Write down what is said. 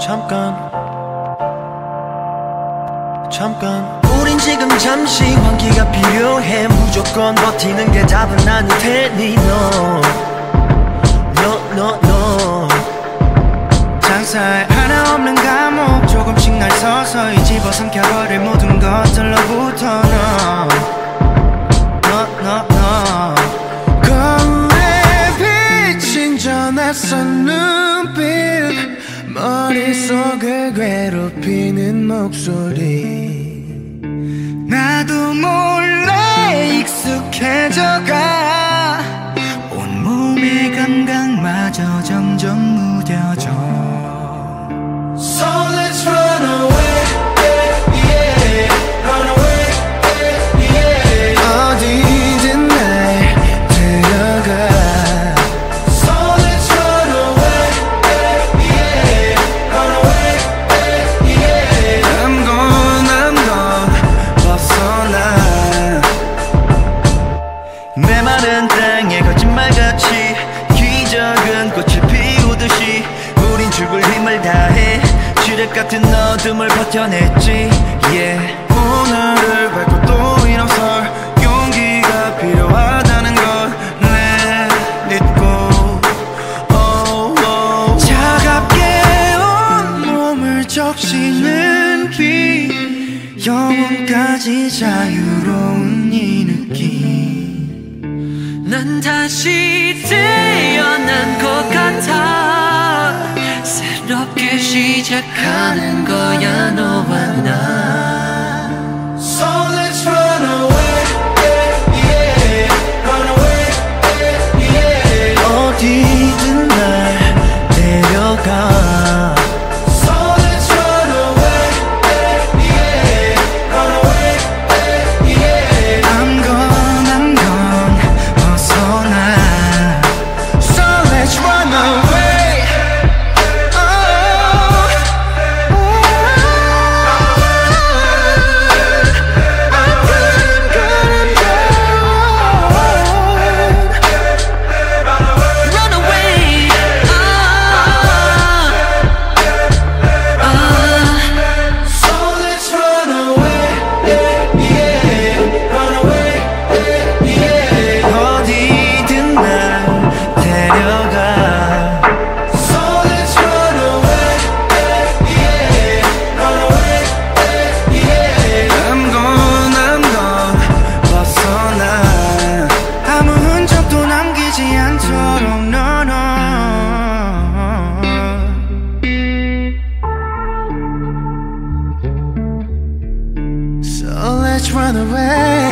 잠깐 우린 지금 잠시 환기가 필요해. 무조건 버티는 게 답은 아닐 테니 No 장사에 하나 없는 감옥 조금씩 날 서서히 집어삼켜버릴 모든 것들로부터 No 거울에 비친 저 낯선 눈빛 머릿속을 괴롭히는 목소리 나도 몰래 익숙해져가 온몸의 감각마저 점점 무뎌져 So let's run away, yeah, run away, yeah. 어디든 날 데려가 So let's run away, yeah, run away, yeah. I'm gone 벗어나 메마른 땅에 거짓말같이 기적은 꽃을 피우듯이 우린 죽을 힘을 다해 지뢰 같은 어둠을 버텨냈지 yeah. 오늘을 밟고 또 일어설 용기가 필요하다는 걸 Let it go 차갑게 온몸을 적시는 비 영혼까지 자유로운 이 느낌 난 다시 태어난 것 같아 새롭게 시작하는 거야 너와 나 So let's run away, yeah, run away, yeah. 어디든 날 데려가 So let's run away, yeah, run away, yeah. I'm gone 벗어나 So let's run away So let's run away